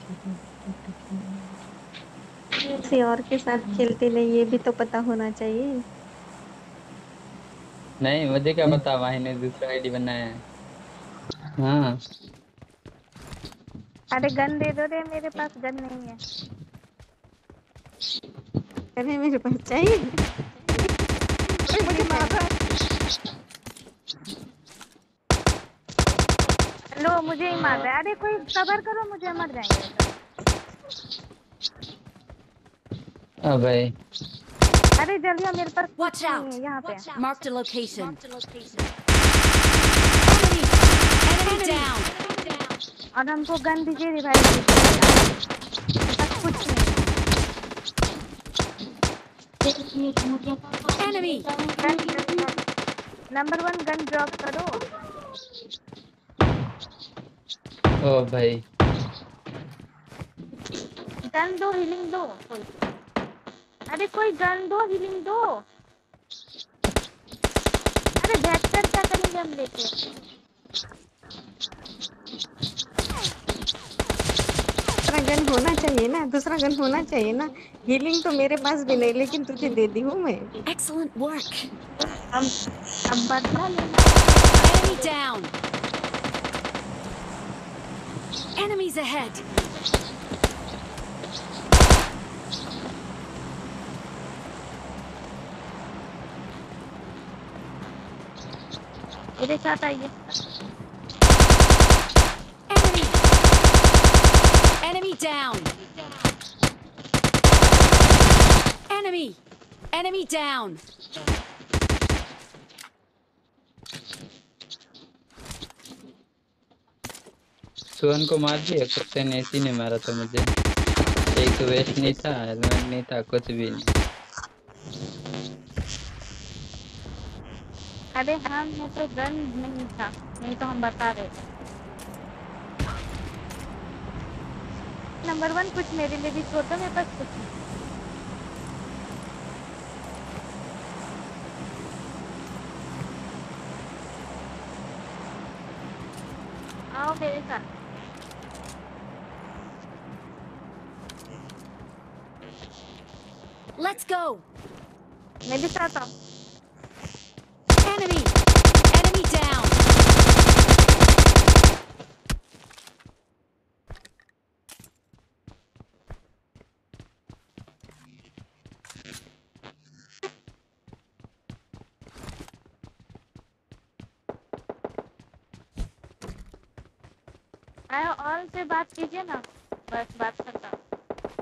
किसी और के साथ खेलते नहीं, ये भी तो पता होना चाहिए। नहीं मुझे क्या पता, भाई ने दूसरा आईडी बनाया है। हाँ। अरे गन दे दो रे, मेरे पास गन नहीं है। अरे मेरे पास चाहिए। कोई मुझे मार रहा है। लो मुझे ही मार रहा है। अरे कोई कवर करो, मुझे मर जाएंगे ये तो। भाई अरे जल्दी आओ, मेरे पास Watch कुछ नहीं out! है यहाँ पे। Marked a location. Enemy down! और हमको गन दीजिए, रिवाइव दीजिए। मेरे पास कुछ नहीं है। Enemy! Gun number 1 gun drop करो। ओ भाई गन दो, हीलिंग दो कोई। अरे कोई गन दो, हीलिंग दो। अरे वेक्टर क्या करेंगे हम लेके। दूसरा गन होना चाहिए ना, दूसरा गन होना चाहिए ना। हीलिंग तो मेरे पास भी नहीं, लेकिन तुझे दे दी हूँ मैं। Excellent work! अब बदला लेना। Enemy down! Enemies ahead! मेरे साथ आइए। Enemy! Enemy down! Enemy! Enemy down! Sohan को मार दिया, कुत्ते ने इसी ने मारा था मुझे। एक तो वेस्ट नहीं था, हेलमेट नहीं था, कुछ भी नहीं। अरे हाँ, मैं तो गन नहीं था, नहीं तो हम बता रहे थे। नंबर 1 कुछ मेरे लिए भी छोड़ दो, मेरे पास कुछ नहीं। आओ मेरे साथ। Let's go! मेरे साथ आओ। Enemy! Enemy down! आयो ऑल से बात कीजिए ना, बस बात करता हूँ।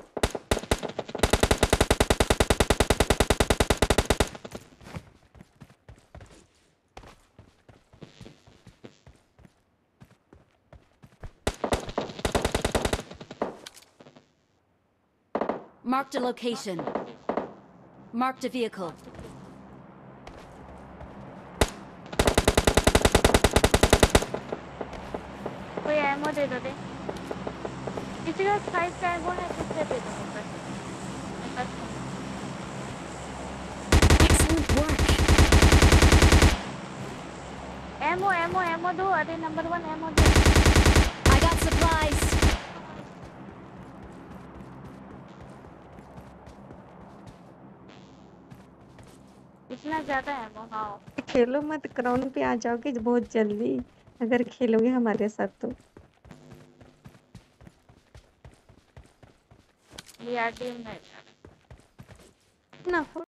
Marked a location. Marked a vehicle. कोई एमो दे दो दे। किसी का 5 का एमो है, किससे दे दो मेरे पास। मेरे पास नहीं। Excellent work! Ammo ammo ammo दो। अरे नंबर 1 एमो दो। I got supplies! इतना ज्यादा एमो। हाँ खेलो मत, ग्राउंड पे आ जाओगे बहुत जल्दी अगर खेलोगे हमारे साथ तो। ये टीम है ना